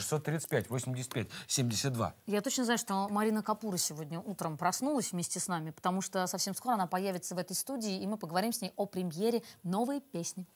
635 85 72. Я точно знаю, что Марина Капура сегодня утром проснулась вместе с нами, потому что совсем скоро она появится в этой студии, и мы поговорим с ней о премьере новой песни.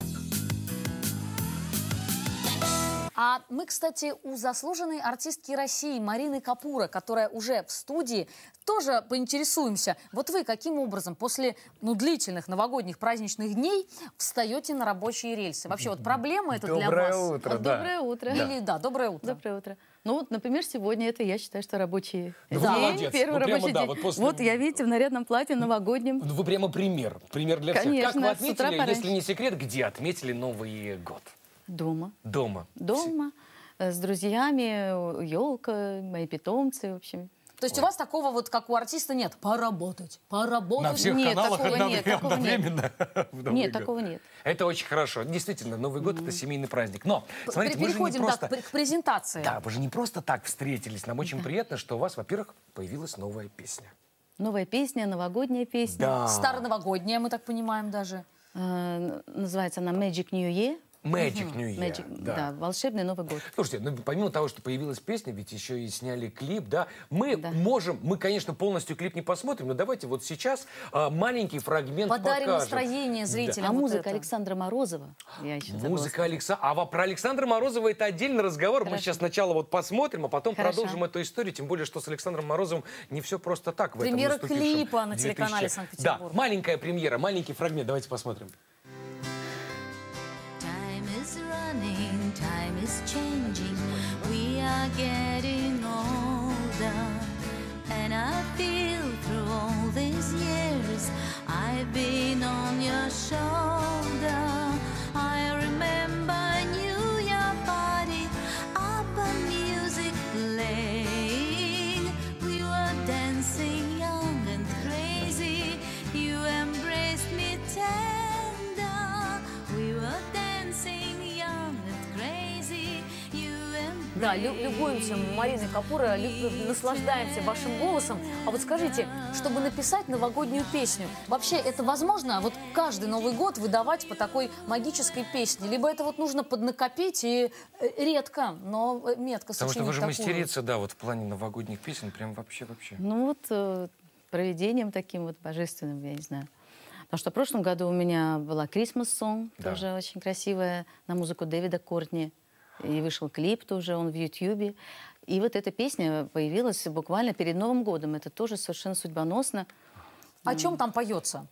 А мы, кстати, у заслуженной артистки России Марины Капура, которая уже в студии, тоже поинтересуемся. Вот вы каким образом после длительных новогодних праздничных дней встаете на рабочие рельсы? Вообще, вот проблема это для вас? Доброе утро, да. Доброе утро. Или, да, доброе утро. Доброе утро. Ну вот, например, сегодня это, я считаю, что рабочий Ну, день. вы молодец. Первый Ну, прямо, рабочий да, день. вот после- Вот я, видите, в нарядном платье новогоднем. Ну, вы прямо пример. Пример для всех. Конечно, Как вы с утра отметили, пораньше. если не секрет, где отметили Новый год? Дома. Дома. Дома, с друзьями, елка, мои питомцы, в общем. То есть у вас такого вот, как у артиста, нет? Поработать, поработать. На всех Нет, каналах такого нет, такого нет. одновременно. в Новый Нет, год. такого нет. Это очень хорошо. Действительно, Новый год — это семейный праздник. Но, смотрите, мы же не Переходим просто... к презентации. Да, вы же не просто так встретились. Нам очень приятно, что у вас, во-первых, появилась новая песня. Новая песня, новогодняя песня. Да. Староновогодняя, мы так понимаем даже. Называется она Magic New Year. Magic New Year. Magic, да, волшебный Новый год. Слушайте, ну, помимо того, что появилась песня, ведь еще и сняли клип, да, мы можем, мы, конечно, полностью клип не посмотрим, но давайте вот сейчас маленький фрагмент Подарим покажем. настроение зрителям. А вот музыка это. Александра Морозова. Я еще забыла Музыка сказать. Александра. А про Александра Морозова это отдельный разговор. Мы Хорошо. сейчас сначала вот посмотрим, а потом Хорошо. продолжим эту историю. Тем более, что с Александром Морозовым не все просто так в этом Премьера наступившем клипа на телеканале 2000. Санкт-Петербург. Да, маленькая премьера, маленький фрагмент. Давайте посмотрим. Time is running, time is changing. We are getting older. And I feel through all these years I've been on your shoulder. I remember I knew your body up on music playing. We were dancing young and crazy. You embraced me tender. We were dancing young and crazy. You embraced Да, любуемся Мариной Капура, наслаждаемся вашим голосом. А вот скажите, чтобы написать новогоднюю песню, вообще это возможно вот каждый Новый год выдавать по такой магической песне? Либо это вот нужно поднакопить и редко, но метко Потому что сочинить вы же такую? мастерица, да, вот в плане новогодних песен, прям вообще. Ну вот проведением таким вот божественным, я не знаю. Потому что в прошлом году у меня была Christmas Song, Да. тоже очень красивая, на музыку Дэвида Кортни. И вышел клип тоже, он в Ютьюбе. И вот эта песня появилась буквально перед Новым годом. Это тоже совершенно судьбоносно. О чем там поется?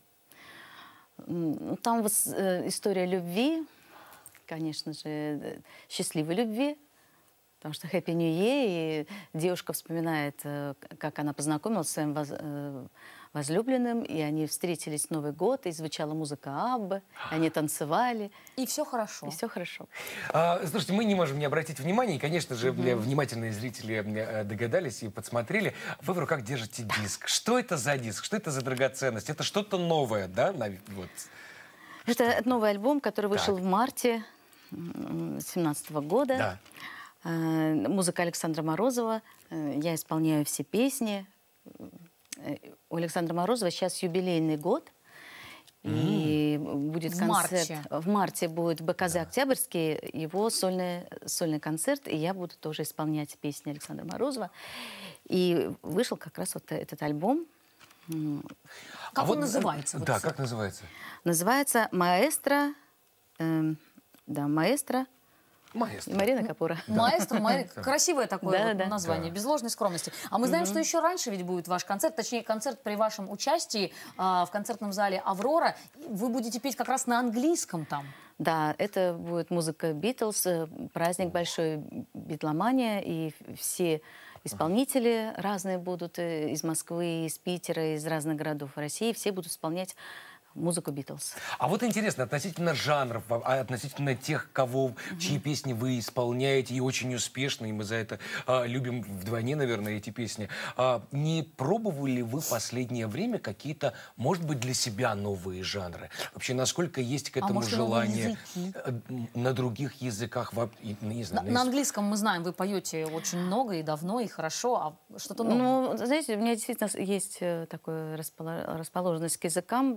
Там вот история любви, конечно же, счастливой любви. Потому что Happy New Year, и девушка вспоминает, как она познакомилась с своим возлюбленным, и они встретились в Новый год, и звучала музыка Аббы, они танцевали, И все хорошо. и все хорошо. Слушайте, мы не можем не обратить внимания, и, конечно же, внимательные зрители догадались и подсмотрели. Вы в руках держите диск. Что это за диск? Что это за драгоценность? Это что-то новое, да? Вот. Это новый альбом, который вышел Так. в марте 2017 года. Да. Музыка Александра Морозова. Я исполняю все песни. У Александра Морозова сейчас юбилейный год. И будет В концерт. марте. В марте будет БКЗ «Октябрьский», его сольный концерт. И я буду тоже исполнять песни Александра Морозова. И вышел как раз вот этот альбом. Как он называется? Вот Да, как называется? Называется «Маэстро». Маэстро. Маэстро. Марина Капура. Маэстро, красивое такое Да, вот да. название, без ложной скромности. А мы знаем, что еще раньше ведь будет ваш концерт, точнее, концерт при вашем участии в концертном зале «Аврора». Вы будете петь как раз на английском там. Да, это будет музыка Битлз, праздник большой, битломания, и все исполнители разные будут из Москвы, из Питера, из разных городов России, все будут исполнять музыку Битлз. А вот интересно, относительно жанров, относительно тех, чьи песни вы исполняете, и очень успешно, и мы за это любим вдвойне, наверное, эти песни. Не пробовали ли вы в последнее время какие-то, может быть, для себя новые жанры? Вообще, насколько есть к этому может, новые желание языки? на других языках? Не знаю, На английском мы знаем, вы поете очень много и давно, и хорошо, а что-то новое? Ну, знаете, у меня действительно есть такая расположенность к языкам, потому Да. что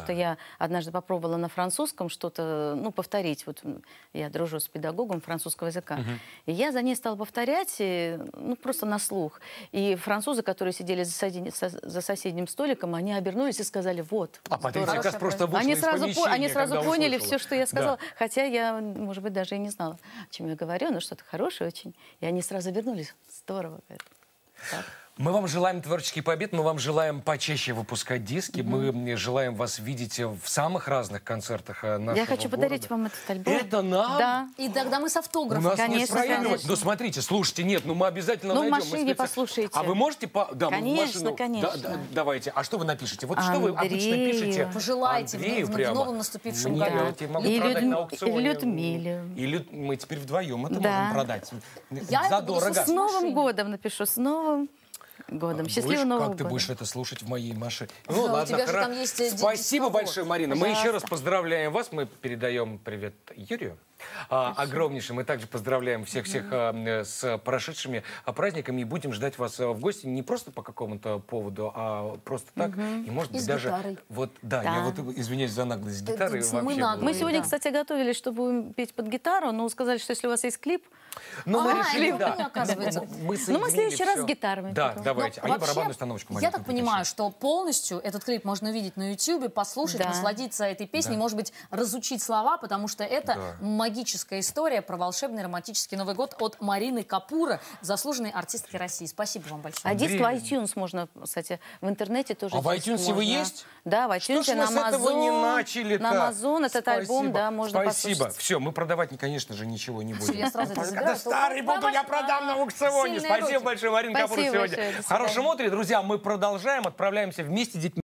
что я однажды попробовала на французском что-то, ну, повторить. Вот я дружу с педагогом французского языка. И я за ней стала повторять, ну, просто на слух. И французы, которые сидели за соседним столиком, они обернулись и сказали: вот. А Патриция как раз просто вышла Они из сразу помещения, поняли услышала. все, что я сказала. Да. Хотя я, может быть, даже и не знала, о чем я говорю, но что-то хорошее очень. И они сразу вернулись. Здорово. Так. Мы вам желаем творческих побед, мы вам желаем почаще выпускать диски, мы желаем вас видеть в самых разных концертах нашего Я хочу подарить города. вам этот альбом. Это нам? Да. И тогда мы с У автографом. нас Конечно, нет проигрывать. конечно. Ну, смотрите, слушайте, нет, ну мы обязательно Ну, в найдем. машине послушайте. А вы можете? Да, мы в Конечно, машину. конечно. Да, давайте. А что вы напишете? Вот что вы обычно Андрею. пишете? Пожелайте Андрею в прямо. новом наступившем Мне году. я тебе могу И продать Людм- на аукционе. и Людмиле. Мы теперь вдвоем это Да. можем продать. Я это буду Задорого. С Новым машине. годом напишу, с Новым годом. Счастливого Будешь- Нового Как ты года. будешь это слушать в моей машине? Да, Ну у ладно, тебя же хорошо. там есть, Спасибо дисковод. большое, Марина. Мы еще раз Пожалуйста. поздравляем вас. Мы передаем привет Юрию. Огромнейший. Мы также поздравляем всех-всех с прошедшими праздниками и будем ждать вас в гости не просто по какому-то поводу, а просто так. И, может И быть, с даже... гитарой. Вот, да, Да. я вот извиняюсь за наглость. С гитарой мы вообще... наглые. Мы было. сегодня, Да. кстати, готовились, чтобы будем петь под гитару, но сказали, что если у вас есть клип, Ну, мы А, решили, это да. вы, оказывается. Мы Ну, мы в соединили следующий раз всё. с гитарами Да, потом. давайте. Но А я вообще, барабанную установочку я маленькую так притащу. понимаю, что полностью этот клип можно увидеть на YouTube, послушать, Да. насладиться этой песней, Да. может быть, разучить слова, потому что это Да. магическая история про волшебный романтический Новый год от Марины Капура, заслуженной артистки России. Спасибо вам большое. А диск в Андрей. iTunes можно, кстати, в интернете тоже. А в диск iTunes вы можно. есть? Да, в iTunes, Что ж на мы с этого не Amazon. начали-то? На Amazon этот альбом, Спасибо. да, можно Спасибо. послушать. Все, мы продавать, конечно же, ничего не будем. Я сразу это Когда забираю, старый что- буду, я продам на аукционе. Сильные Спасибо руки. большое, Марина Капур, Спасибо сегодня. большое, до В хорошем свидания. утре, друзья. Мы продолжаем, отправляемся вместе с детьми.